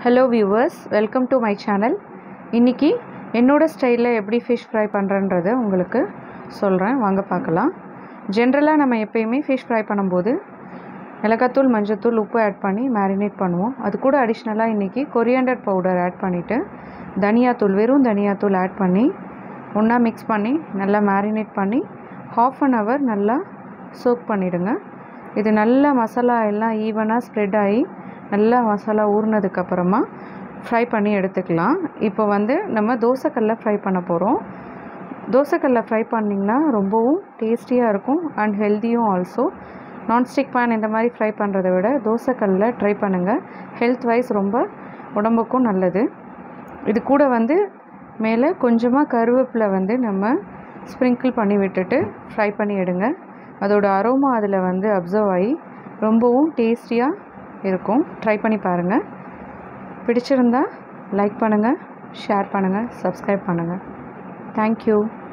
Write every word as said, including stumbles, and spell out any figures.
Hello viewers, welcome to my channel. இன்றைக்கி என்னோடய ஸ்டைலில் எப்படி ஃபிஷ் ஃப்ரை பண்ணுறன்றதை உங்களுக்கு சொல்கிறேன், வாங்க பார்க்கலாம். ஜென்ரலாக நம்ம எப்போயுமே ஃபிஷ் ஃப்ரை பண்ணும்போது மிளகாத்தூள், மஞ்சத்தூள், உப்பு ஆட் பண்ணி மேரினேட் பண்ணுவோம். அது கூட அடிஷ்னலாக இன்றைக்கி கொரியாண்டர் பவுடர் ஆட் பண்ணிவிட்டு தனியாத்தூள், வெறும் தனியாத்தூள் ஆட் பண்ணி ஒன்றா மிக்ஸ் பண்ணி நல்லா மேரினேட் பண்ணி ஹாஃப் அன் ஹவர் நல்லா சோக் பண்ணிவிடுங்க. இது நல்லா மசாலா எல்லாம் ஈவனாக ஸ்ப்ரெட் ஆகி நல்லா மசாலா ஊறினதுக்கப்புறமா ஃப்ரை பண்ணி எடுத்துக்கலாம். இப்போ வந்து நம்ம தோசைக்கல்ல ஃப்ரை பண்ண போகிறோம். தோசைக்கல்ல ஃப்ரை பண்ணிங்கன்னா ரொம்பவும் டேஸ்டியாக இருக்கும் அண்ட் ஹெல்த்தியும் ஆல்சோ. நான்ஸ்டிக் பேன் இந்த மாதிரி ஃப்ரை பண்ணுறதை விட தோசைக்கல்ல ட்ரை பண்ணுங்கள். ஹெல்த் வைஸ் ரொம்ப உடம்புக்கும் நல்லது. இது கூட வந்து மேலே கொஞ்சமாக கருவேப்பிலை வந்து நம்ம ஸ்ப்ரிங்கிள் பண்ணி விட்டுட்டு ஃப்ரை பண்ணி எடுங்க. அதோட அரோமா அதில் வந்து அப்சர்வ் ஆகி ரொம்பவும் டேஸ்டியாக இருக்கும். ட்ரை பண்ணி பாருங்கள். பிடிச்சிருந்தா லைக் பண்ணுங்கள், ஷேர் பண்ணுங்கள், சப்ஸ்கிரைப் பண்ணுங்கள். தேங்க்யூ.